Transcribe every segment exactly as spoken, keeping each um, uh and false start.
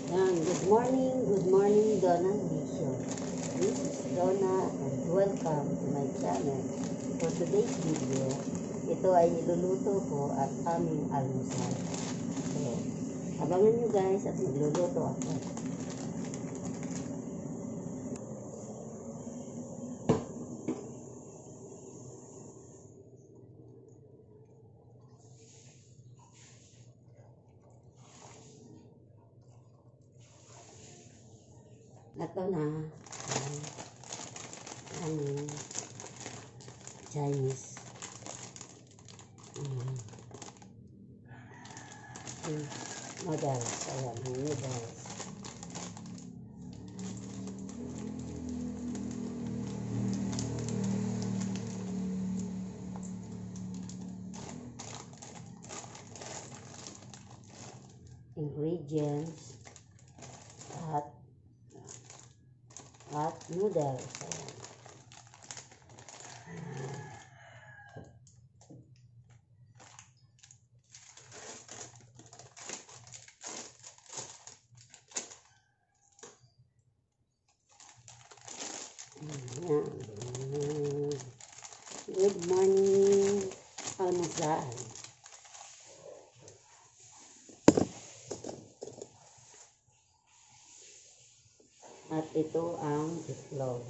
Yan, good morning, good morning, Donna Vision. This is Donna and welcome to my channel. For today's video, ito ay iluluto ko at aming almusal. So, abangan nyo guys at magluluto ako. Ito na ang aming Chinese um, noodles. Ayan, ang noodles. Ingredients at at noodles. Ayan. Ayan. Good morning, almusal. At ito ang itlog.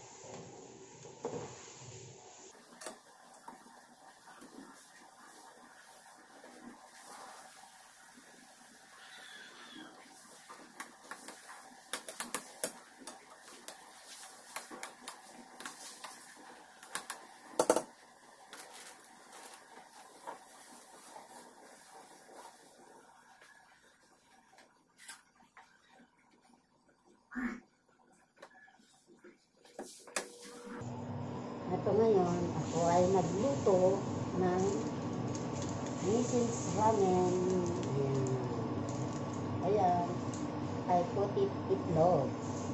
Ito ngayon, ako ay nagluto ng Nissin's ramen. Ayan. Ayan. I put it itlog.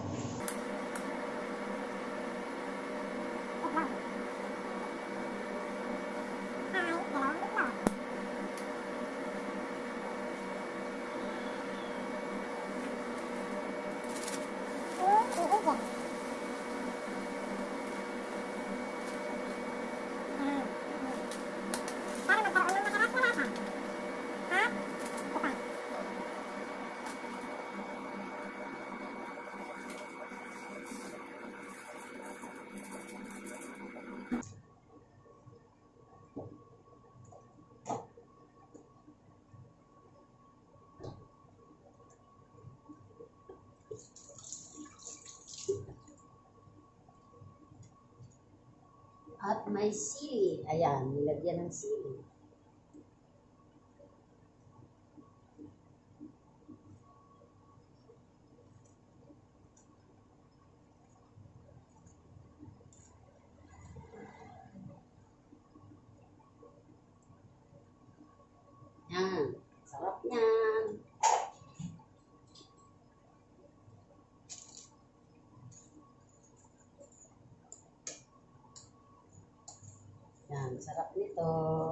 At may sili. Ayan, nilagyan ng sili. Yan, sarap niyan. Yan, sarap nito.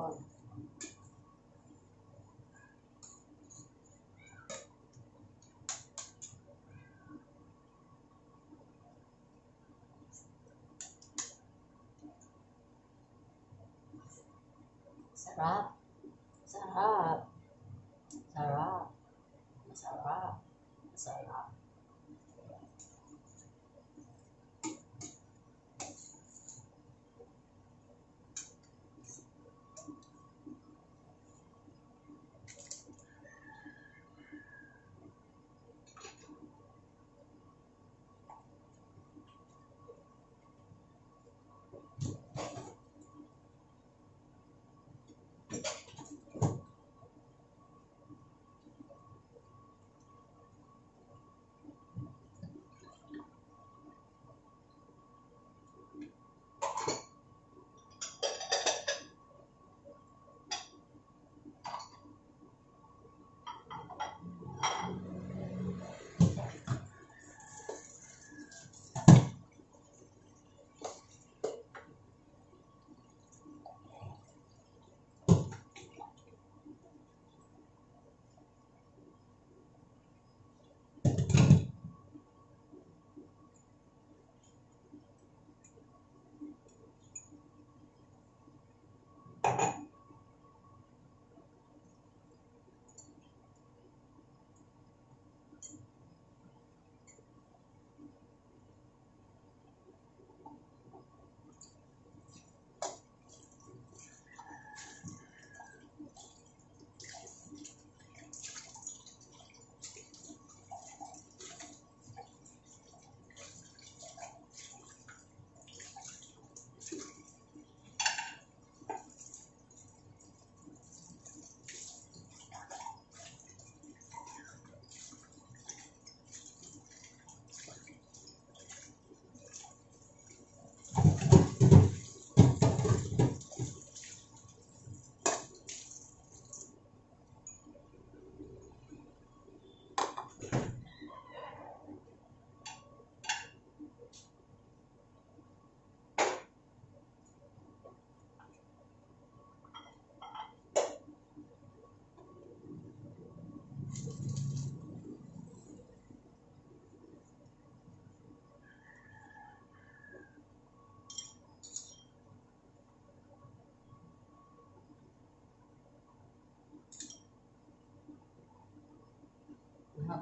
Sarap. Sarap. Sarap. Masarap. Masarap.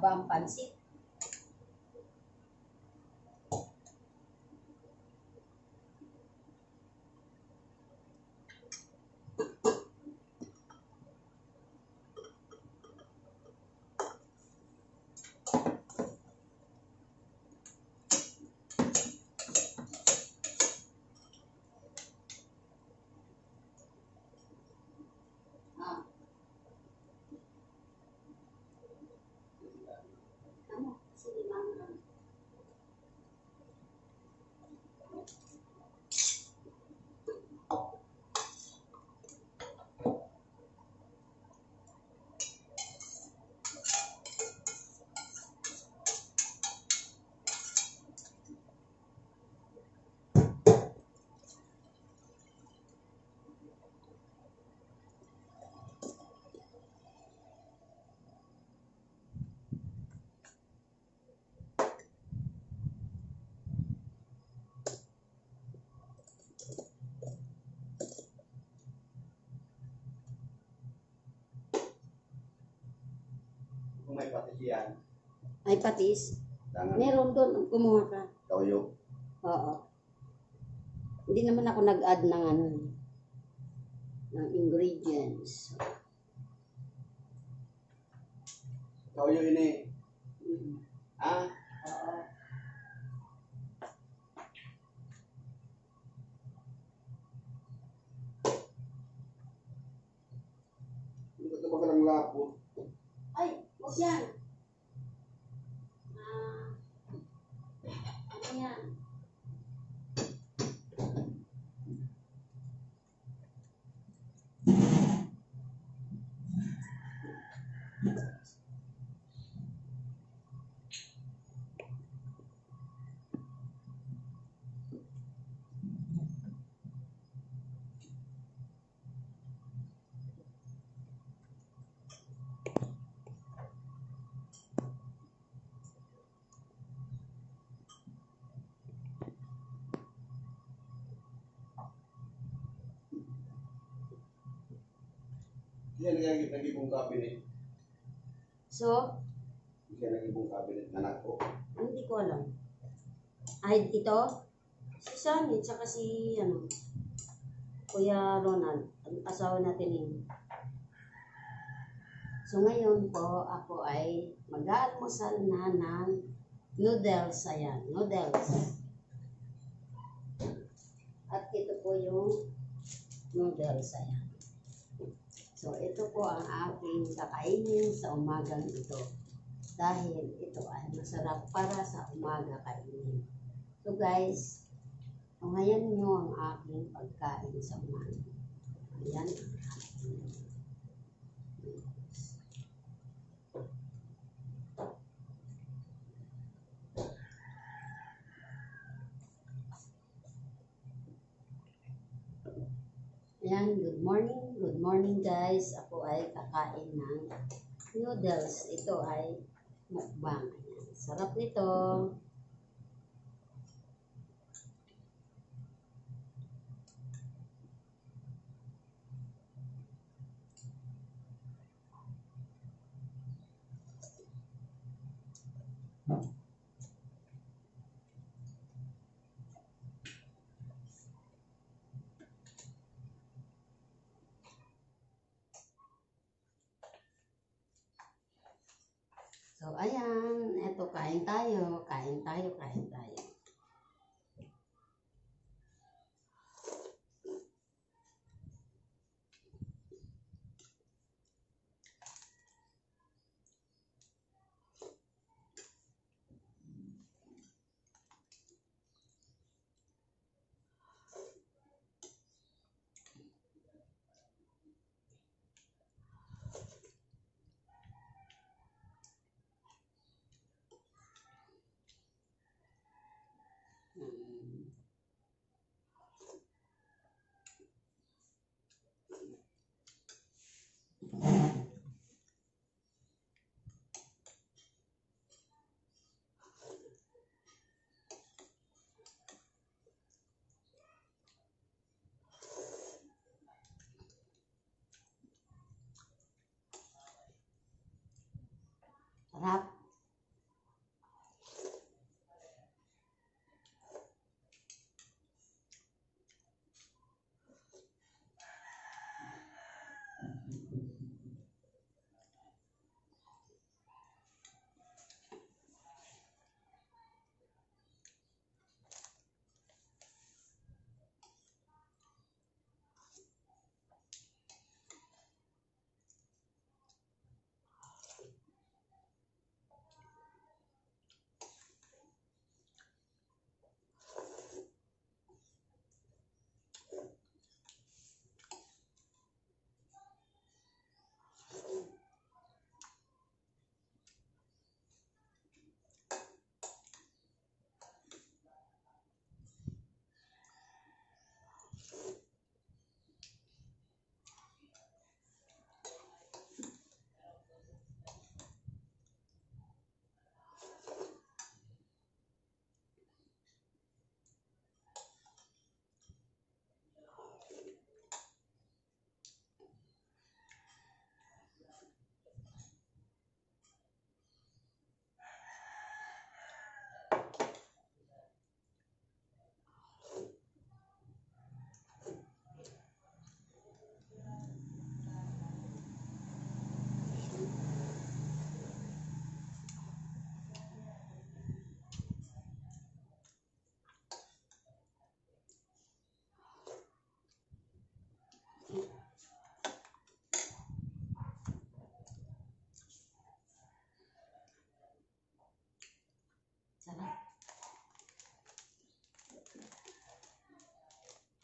ba ang pansit? Ah. Ano? Sige, mama. Kung may patis yan, Ay, patis. tangan, Meron doon. Kumuha ka. toyo. Oo. Hindi naman ako nag-add ng ano, ng ingredients. Toyo ini. Mm. Ha? Oo. Hindi ko ito magalang lapo. Ay, huwag yan. Ah, ano yan? Yan nagiging nagibong cabinet. So, Yan nagibong cabinet na anak ko. hindi ko alam. Ay, ito? Si Sunny, tsaka si, ano, Kuya Ronald, ang asawa natin yun. So, ngayon po, ako ay mag-aalmusal na ng noodles. Ayan, noodles. At ito po yung noodles. Ayan. So, ito po ang aking kakainin sa umagang ito. Dahil ito ay masarap para sa umaga kainin. So, guys, ngayon nyo ang aking pagkain sa umaga. Ayan. Ayan, good morning. Good morning guys. Ako ay kakain ng noodles. Ito ay mukbang. Ayan. Sarap nito. So, ayan. Ito, kain tayo. Kain tayo, kain tayo. Hmm. Sarap.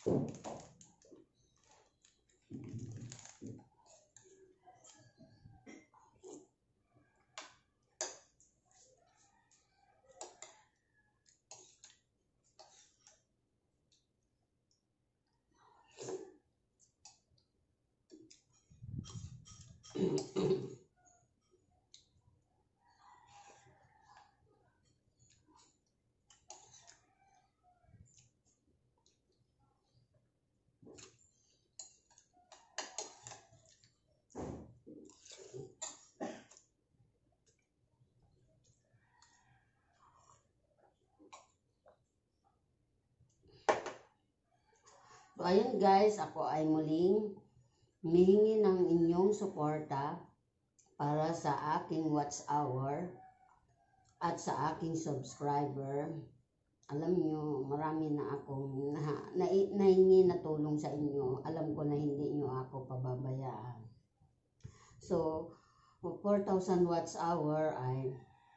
So, ayun guys, ako ay muling humihingi ng inyong suporta para sa aking watch hour at sa aking subscriber. Alam nyo, marami na akong na, na, nahingi na tulong sa inyo. Alam ko na hindi nyo ako pababayaan. So, four thousand watch hour ay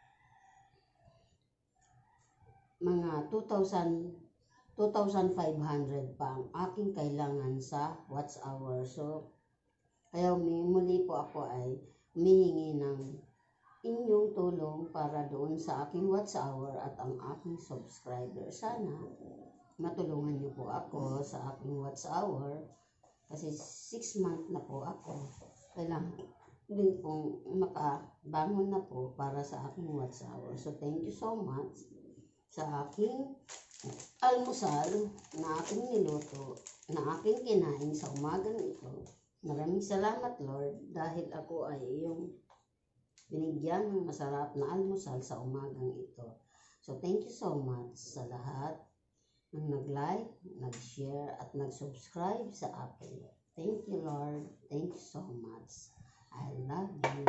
mga two thousand two thousand five hundred pa ang aking kailangan sa watch hour. So, kaya muli po ako ay humihingi ng inyong tulong para doon sa aking watch hour at ang aking subscriber. Sana matulungan niyo po ako sa aking watch hour kasi six months na po ako. Kailangan din pong makabangon na po para sa aking watch hour. So, thank you so much sa aking almusal na aking niluto, na aking kinain sa umagang ito. Maraming salamat Lord dahil ako ay iyong binigyan ng masarap na almusal sa umagang ito. So thank you so much sa lahat ng nag-like, nag-share at nag-subscribe sa akin. Thank you Lord. Thank you so much. I love you.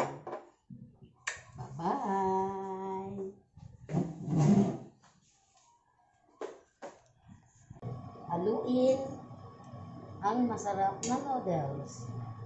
Bye-bye. Haluin ang masarap na noodles.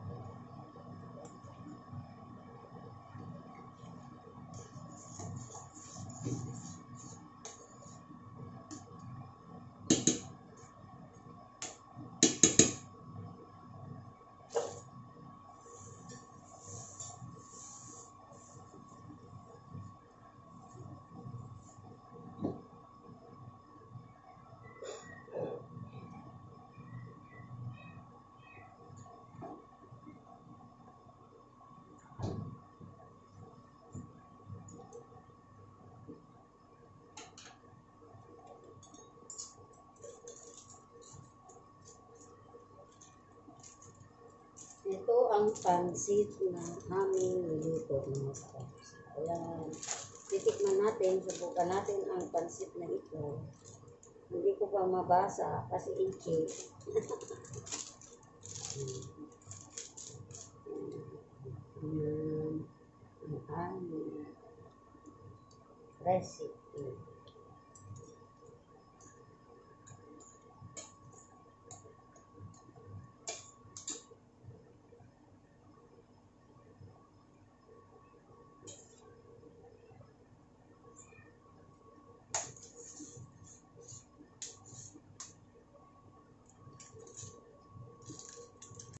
Ito ang pansit na aming niluto ng masarap. Ayan. Titikman natin, subukan natin ang pansit na ito. Hindi ko pa mabasa kasi inche. Ayan. Ang aming recipe.